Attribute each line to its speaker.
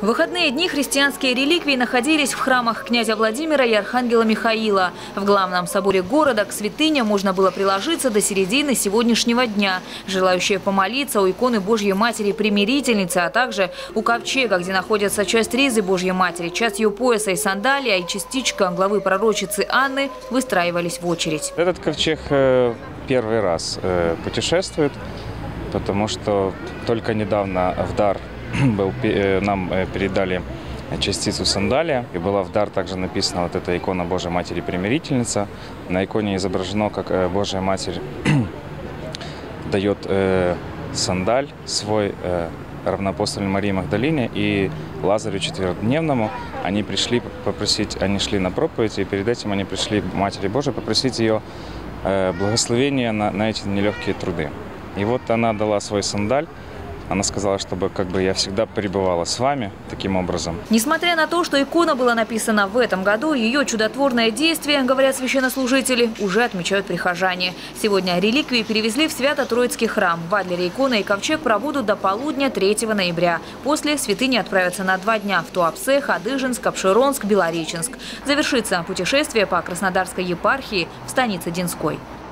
Speaker 1: В выходные дни христианские реликвии находились в храмах князя Владимира и архангела Михаила. В главном соборе города к святыне можно было приложиться до середины сегодняшнего дня. Желающие помолиться у иконы Божьей Матери Примирительницы, а также у ковчега, где находится часть ризы Божьей Матери, часть ее пояса и сандалия и частичка главы пророчицы Анны, выстраивались в очередь.
Speaker 2: Этот ковчег первый раз путешествует, потому что только недавно в дар нам передали частицу сандалия. И была в дар также написана вот эта икона Божьей Матери Примирительница. На иконе изображено, как Божья Матерь дает сандаль свой равноапостольной Марии Магдалине и Лазарю четверодневному. Они пришли попросить, они шли на проповедь, и перед этим они пришли к Матери Божией попросить ее благословения на эти нелегкие труды. И вот она дала свой сандаль. Она сказала, чтобы я всегда пребывала с вами таким образом.
Speaker 1: Несмотря на то, что икона была написана в этом году, ее чудотворное действие, говорят священнослужители, уже отмечают прихожане. Сегодня реликвии перевезли в Свято-Троицкий храм. В Адлере икона и ковчег пробудут до полудня 3 ноября. После святыни отправятся на 2 дня в Туапсе, Хадыженск, Апшеронск, Белореченск. Завершится путешествие по Краснодарской епархии в станице Динской.